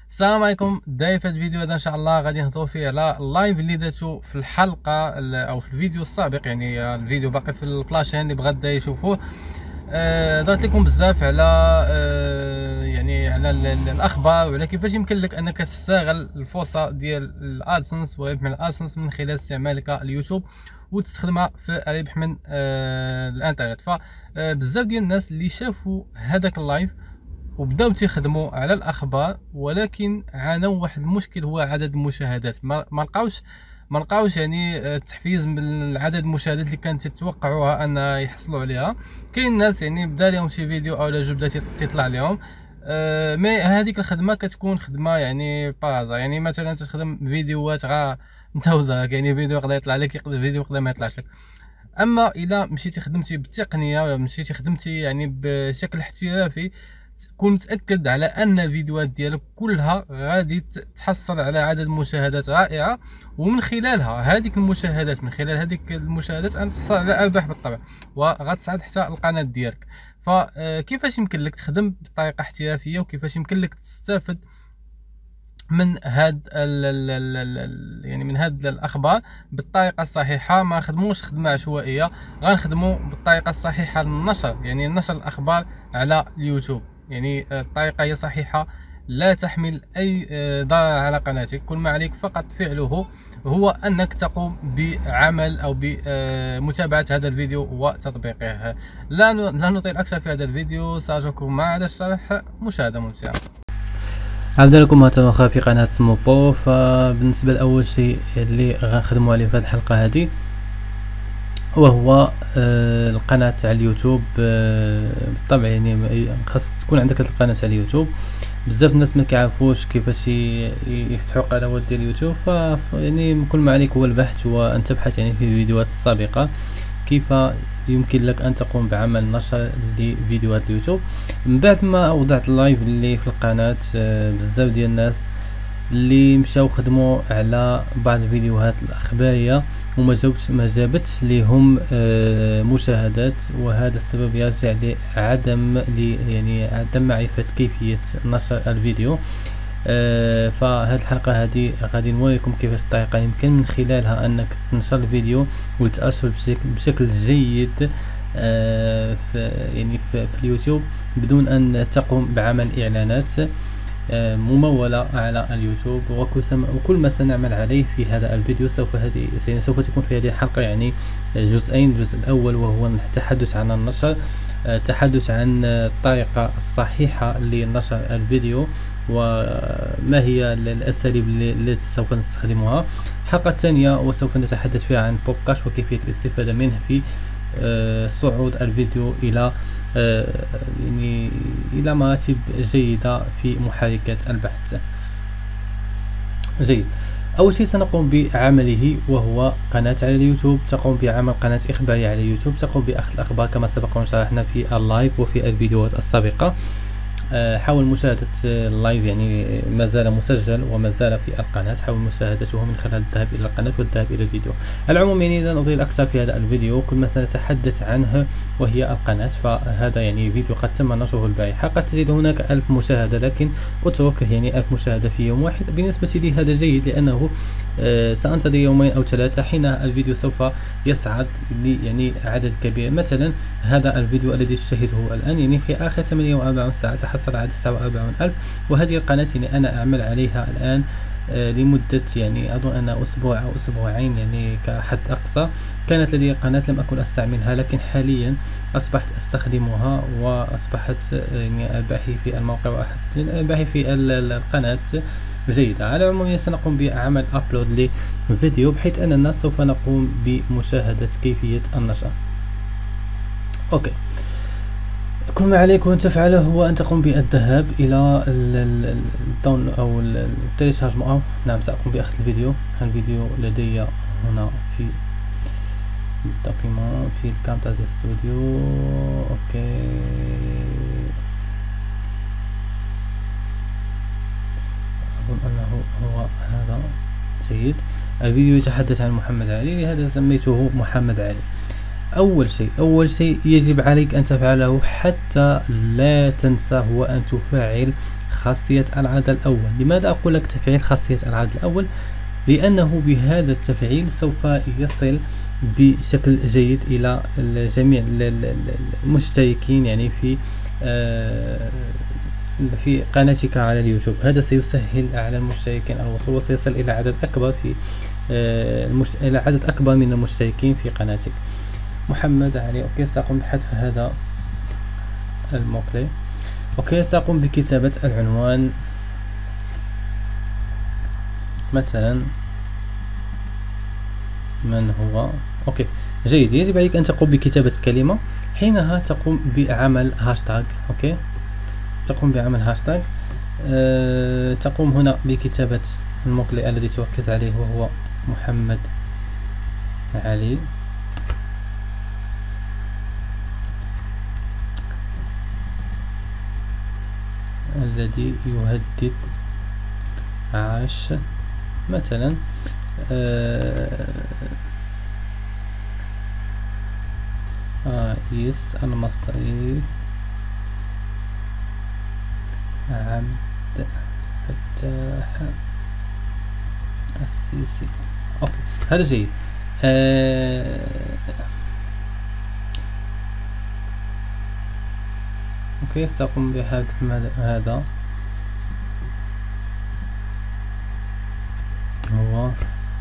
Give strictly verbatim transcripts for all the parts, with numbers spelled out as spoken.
السلام عليكم. داير في هذا الفيديو هذا ان شاء الله غادي نهضروا فيه على اللايف اللي درتو في الحلقه او في الفيديو السابق، يعني الفيديو باقي في البلاشين اللي بغا دا يشوفوه. آه، درت لكم بزاف على آه، يعني على الاخبار وعلى كيفاش يمكن لك انك تستغل الفرصه ديال الادسنس والربح من الادسنس من خلال استعمالك اليوتيوب وتستخدمها في الربح من آه، الانترنت. فبزاف ديال الناس اللي شافوا هذاك اللايف وبداو تيخدموا على الاخبار، ولكن عانوا واحد المشكل هو عدد المشاهدات. ما ما لقاوش ما لقاوش يعني التحفيز من عدد المشاهدات اللي كانت تتوقعوها ان يحصلوا عليها. كاين ناس يعني بدا لهم شي فيديو او لا جو بدا تيطلع لهم، أه مي هذيك الخدمه كتكون خدمه يعني بازا. يعني مثلا تخدم فيديوهات غا انت وزاك، يعني فيديو يقدر يطلع لك، يقدر فيديو يقدر ما يطلعش لك. اما الا مشيتي خدمتي بالتقنيه ولا مشيتي خدمتي يعني بشكل احترافي، كون متاكد على ان الفيديوهات ديالك كلها غادي تحصل على عدد مشاهدات رائعه، ومن خلالها هذيك المشاهدات من خلال هذيك المشاهدات انت تحصل على ارباح بالطبع، وغتصعد حتى القناه ديالك. فكيفاش يمكن لك تخدم بطريقه احترافيه، وكيفاش يمكن لك تستافد من هاد ال ال ال ال يعني من هاد الاخبار بالطريقه الصحيحه. ما خدموش خدمه عشوائيه، غنخدموا بالطريقه الصحيحه للنشر، يعني نشر الاخبار على اليوتيوب. يعني الطريقه هي صحيحه، لا تحمل اي ضرر على قناتك. كل ما عليك فقط فعله هو انك تقوم بعمل او بمتابعه هذا الفيديو وتطبيقه. لا لا نطيل اكثر في هذا الفيديو، ساترككم مع هذا الشرح. مشاهده ممتعه. عبدا لكم مرة في قناة موبو. فبالنسبة لأول شيء اللي غنخدمو عليه في هذه الحلقة هذه وهو آه القناة تاع اليوتيوب. آه بالطبع يعني خاص تكون عندك هذه القناة تاع اليوتيوب. بزاف الناس ما كيعرفوش كيفاش يفتحوا قنوات ديال اليوتيوب، ف يعني كل ما عليك هو البحث وان تبحث يعني في الفيديوهات السابقة كيف يمكن لك ان تقوم بعمل نشر لفيديوهات اليوتيوب. من بعد ما وضعت اللايف اللي في القناة، بزاف ديال الناس اللي مشاو خدموا على بعض الفيديوهات الاخباريه وما جاوبش ما جابتش ليهم مشاهدات، وهذا السبب يرجع لعدم يعني عدم معرفه كيفيه نشر الفيديو. آه فهذه الحلقة هذه غادي نوريكم كيفاش الطريقة يمكن من خلالها انك تنشر الفيديو وتأثر بشكل, بشكل جيد آه في يعني في, في اليوتيوب بدون ان تقوم بعمل اعلانات آه ممولة على اليوتيوب. وكل ما سنعمل عليه في هذا الفيديو سوف هذه يعني سوف تكون في هذه الحلقة يعني جزئين. الجزء الاول وهو التحدث عن النشر، التحدث عن الطريقة الصحيحة لنشر الفيديو وما هي الأساليب التي سوف نستخدمها. الحلقة الثانية وسوف نتحدث فيها عن بودكاست وكيفية الاستفادة منه في صعود الفيديو إلى يعني إلى مراتب جيدة في محركات البحث. جيد. أول شيء سنقوم بعمله وهو قناة على اليوتيوب. تقوم بعمل قناة إخبارية على اليوتيوب تقوم بأخذ الأخبار كما سبق وشرحنا في اللايف وفي الفيديوهات السابقة. حاول مشاهدة اللايف، يعني ما زال مسجل وما زال في القناة. حاول مشاهدته من خلال الذهاب إلى القناة والذهاب إلى الفيديو. على العموم يعني لن أطيل أكثر في هذا الفيديو. كل ما سنتحدث عنه وهي القناة، فهذا يعني فيديو قد تم نشره البارحة. قد تجد هناك ألف مشاهدة، لكن اترك يعني ألف مشاهدة في يوم واحد. بالنسبة لي هذا جيد، لأنه آه سأنتظر يومين أو ثلاثة حين الفيديو سوف يصعد لي يعني عدد كبير. مثلا هذا الفيديو الذي تشاهده الآن يعني في آخر ثمانية وأربعين ساعة تحصل على تسعة وأربعين ألف. وهذه القناة يعني أنا أعمل عليها الآن آه لمدة يعني أظن أن أسبوع أو أسبوعين يعني كحد أقصى. كانت لدي قناة لم أكن أستعملها، لكن حاليا أصبحت أستخدمها وأصبحت يعني أرباحي في الموقع واحد أرباحي في القناة جيدة. على العموم سنقوم بعمل أبلود لفيديو بحيث أن الناس سوف نقوم بمشاهدة كيفية النشر. أوكي، كل ما عليك وأن تفعله هو أن تقوم بالذهاب إلى الداون أو التريشارج. أو نعم، سأقوم بأخذ الفيديو. الفيديو لدي هنا في الدوكيمون في الكامتازيا ستوديو. أوكي، أظن أنه هو هذا. جيد. الفيديو يتحدث عن محمد علي، لهذا سميته محمد علي. أول شيء أول شيء يجب عليك أن تفعله حتى لا تنسى هو أن تفعل خاصية العدد الأول. لماذا أقول لك تفعيل خاصية العدد الأول؟ لأنه بهذا التفعيل سوف يصل بشكل جيد إلى جميع المشتركين يعني في في قناتك على اليوتيوب. هذا سيسهل على المشتركين الوصول وسيصل إلى عدد أكبر في إلى عدد أكبر من المشتركين في قناتك. محمد علي. أوكي، سأقوم بحذف هذا الموقع. أوكي، سأقوم بكتابة العنوان مثلا من هو. أوكي جيد. يجب عليك أن تقوم بكتابة كلمة، حينها تقوم بعمل هاشتاج. أوكي، تقوم بعمل هاشتاج. أه تقوم هنا بكتابة الموقع الذي تركز عليه وهو محمد علي. الذي يهدد عاش مثلا آه رئيس المصري عبد الفتاح السيسي. اوكي هذا جيد. آه اوكي، سأقوم بحذف هذا هو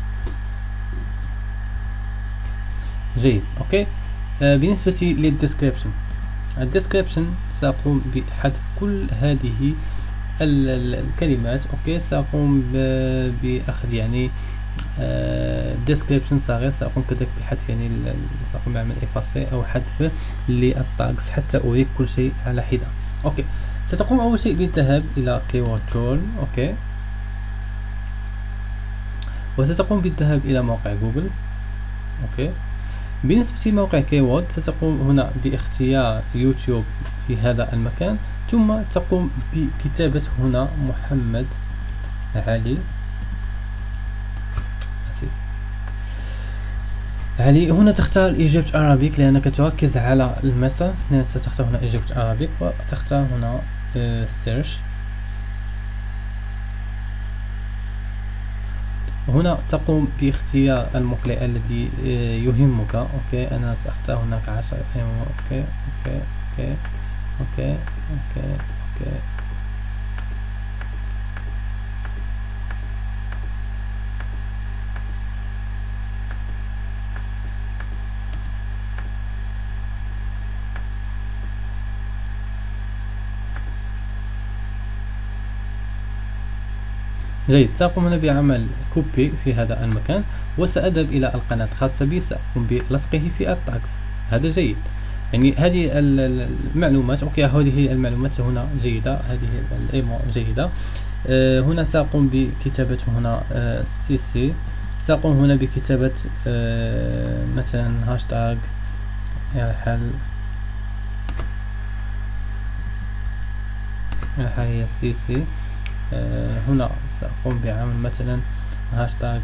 جيد. اوكي آه بالنسبة للديسكريبشن، الديسكريبشن سأقوم بحذف كل هذه الكلمات. اوكي، سأقوم بأخذ يعني ديسكريبشن صغير. سأقوم كذلك بحذف يعني سأقوم بعمل إفاسي أو حذف للتاجز حتى أريك كل شيء على حدة. اوكي، ستقوم أول شيء بالذهاب إلى keyword tool. اوكي، وستقوم بالذهاب إلى موقع جوجل. اوكي، بالنسبة لموقع كيورد ستقوم هنا باختيار يوتيوب في هذا المكان، ثم تقوم بكتابة هنا محمد علي علي. هنا تختار Egypt Arabic لأنك تركز على المسا. ستختار هنا Egypt Arabic وتختار هنا search. هنا تقوم باختيار المقلع الذي يهمك. اوكي، انا ساختار هناك عشرة. اوكي اوكي اوكي اوكي اوكي اوكي جيد. سأقوم هنا بعمل كوبي في هذا المكان وسأذهب إلى القناة الخاصة بي، سأقوم بلصقه في التاكس. هذا جيد، يعني هذه المعلومات. أوكي، هذه المعلومات هنا جيدة، هذه الإيمو جيدة. أه هنا سأقوم بكتابة هنا أه سي سي. سأقوم هنا بكتابة أه مثلا هاشتاج يرحل يرحل سي سي. أه هنا سأقوم بعمل مثلا هاشتاج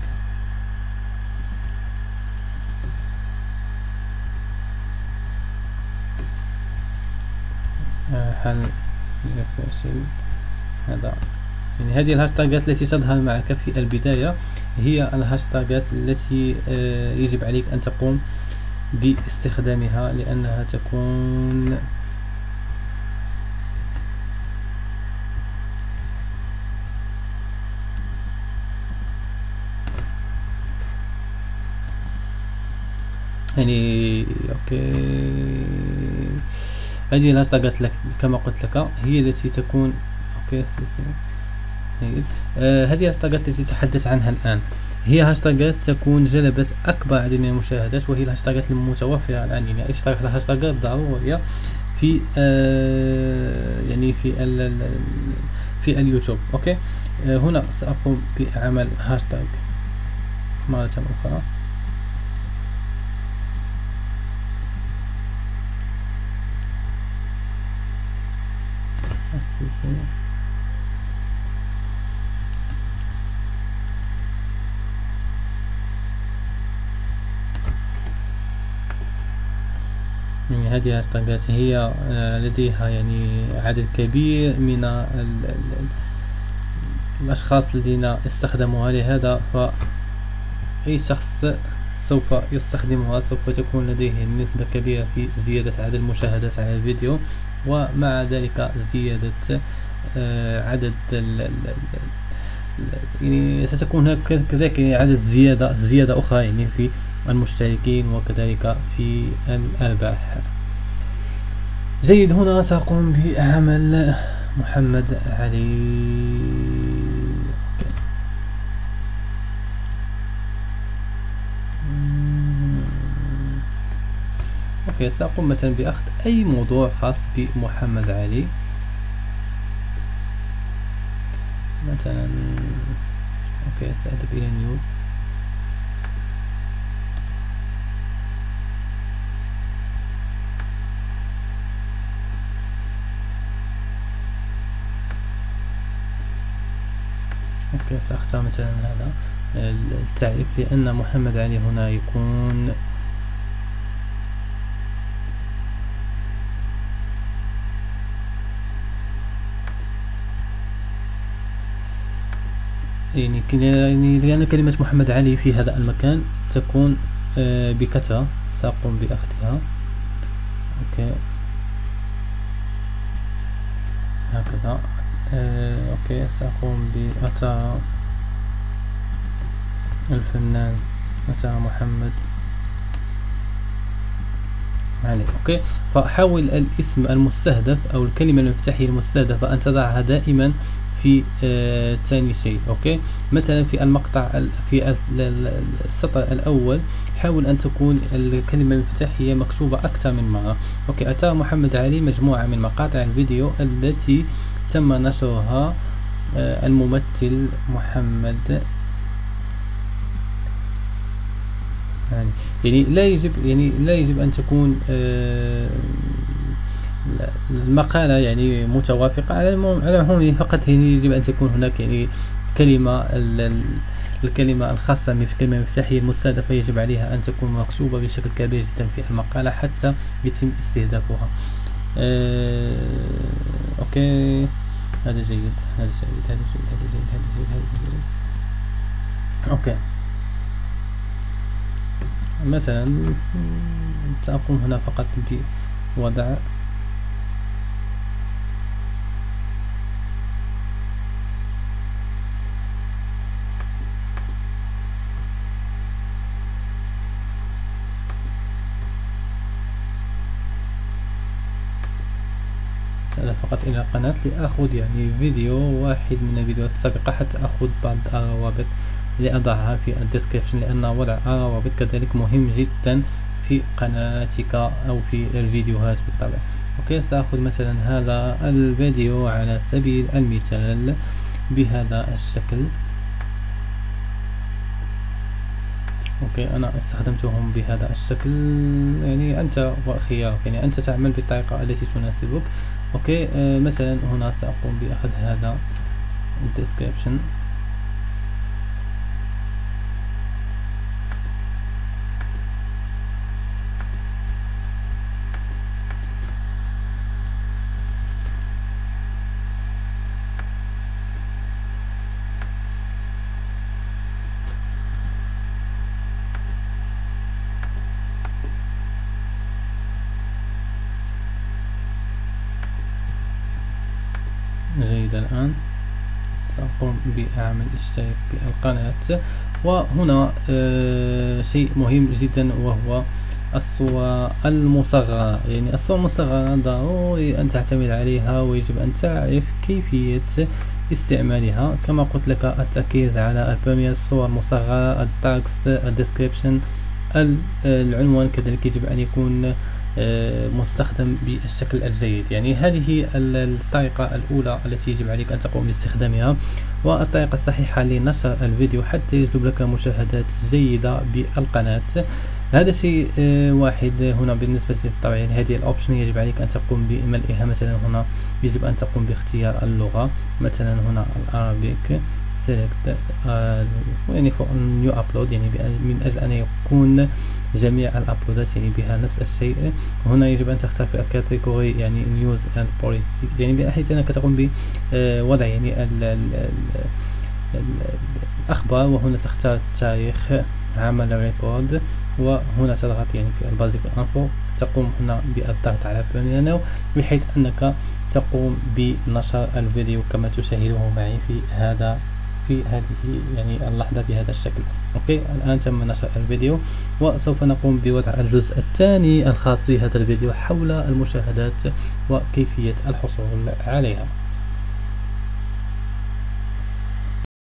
حل يفشل. هذا يعني هذه الهاشتاجات التي تظهر معك في البداية هي الهاشتاجات التي أه يجب عليك أن تقوم باستخدامها، لأنها تكون يعني اوكي. هذه الهاشتاجات لك كما قلت لك هي التي تكون اوكي سي سي. آه هذه الهاشتاجات التي تحدث عنها الآن هي هاشتاجات تكون جلبت أكبر عدد من المشاهدات، وهي الهاشتاجات المتوفرة الآن. يعني الهاشتاجات ضرورية في آه يعني في ال في اليوتيوب. اوكي آه هنا سأقوم بعمل هاشتاج مرة أخرى. هذه الهاشتاغات هي لديها يعني عدد كبير من ال ال الأشخاص الذين استخدموها، لهذا فأي شخص سوف يستخدمها سوف تكون لديه نسبة كبيرة في زيادة عدد المشاهدات على الفيديو، ومع ذلك زيادة عدد يعني ستكون هناك كذلك عدد زيادة زيادة أخرى يعني في المشتركين وكذلك في الأرباح. جيد، هنا سأقوم بعمل محمد علي. اوكي، سأقوم مثلا بأخذ أي موضوع خاص بمحمد علي، مثلا اوكي سأذهب إلى نيوز. اوكي سأختار مثلا هذا التعريف، لأن محمد علي هنا يكون يعني لأن كلمة محمد علي في هذا المكان تكون بكثرة. سأقوم بأخذها اوكي هكذا. آه، اوكي سأقوم بأتى الفنان أتى محمد علي. اوكي، فحاول الاسم المستهدف او الكلمة المفتاحية المستهدفة ان تضعها دائما في آه ثاني شيء. اوكي، مثلا في المقطع في السطر الاول حاول ان تكون الكلمة المفتاحية مكتوبة اكثر من مرة. اوكي، اتى محمد علي مجموعة من مقاطع الفيديو التي تم نشرها آه الممثل محمد علي. يعني لا يجب يعني لا يجب ان تكون آه المقالة يعني متوافقة على على العموم، فقط يجب أن تكون هناك يعني كلمة الكلمة الخاصة بالكلمة المفتاحية المستهدفة يجب عليها أن تكون مكتوبة بشكل كبير جدا في المقالة حتى يتم استهدافها. أه أوكي، هذا جيد هذا جيد هذا جيد هذا جيد هذا جيد هذا جيد. أوكي، مثلا سأقوم هنا فقط بوضع سأذهب فقط إلى القناة لأخذ يعني فيديو واحد من الفيديوهات السابقة حتى أخذ بعض الروابط لأضعها في الديسكريبشن، لأن وضع الروابط كذلك مهم جدا في قناتك أو في الفيديوهات بالطبع. أوكي، سأخذ مثلا هذا الفيديو على سبيل المثال بهذا الشكل. اوكي، انا استخدمتهم بهذا الشكل، يعني انت وخيارك، يعني انت تعمل بالطريقة التي تناسبك. اوكي، آه مثلا هنا سأقوم بأخذ هذا الديسكريبشن. جيد، الآن سأقوم بعمل اشتراك بالقناة. وهنا آه شيء مهم جدا وهو الصورة المصغرة. يعني الصورة المصغرة ضروري أن تعتمد عليها ويجب أن تعرف كيفية استعمالها. كما قلت لك، التركيز على البريمير، الصور المصغرة، التكست، الديسكريبشن، العنوان كذلك يجب أن يكون مستخدم بالشكل الجيد. يعني هذه الطريقة الأولى التي يجب عليك أن تقوم باستخدامها، والطريقة الصحيحة لنشر الفيديو حتى يجلب لك مشاهدات جيدة بالقناة. هذا شيء واحد هنا بالنسبة للطبع. يعني هذه الأوبشن يجب عليك أن تقوم بملئها. مثلا هنا يجب أن تقوم باختيار اللغة، مثلا هنا العربيك سيلكت يعني فوق نيو ابلود، يعني من اجل ان يكون جميع الابلودات يعني بها نفس الشيء. هنا يجب ان تختار في الكاتيجوري يعني نيوز اند بوليسيز، يعني بحيث انك تقوم بوضع يعني ال ال ال الاخبار، وهنا تختار التاريخ، عمل ريكورد، وهنا تضغط يعني في البازيك انفو، تقوم هنا بالضغط على بانيانو بحيث انك تقوم بنشر الفيديو كما تشاهده معي في هذا في هذه يعني اللحظة بهذا الشكل. اوكي، الآن تم نشر الفيديو، وسوف نقوم بوضع الجزء الثاني الخاص بهذا الفيديو حول المشاهدات وكيفية الحصول عليها.